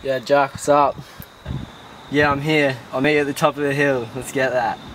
Yeah, Jack, what's up? Yeah, I'm here. I'll meet you at the top of the hill. Let's get that.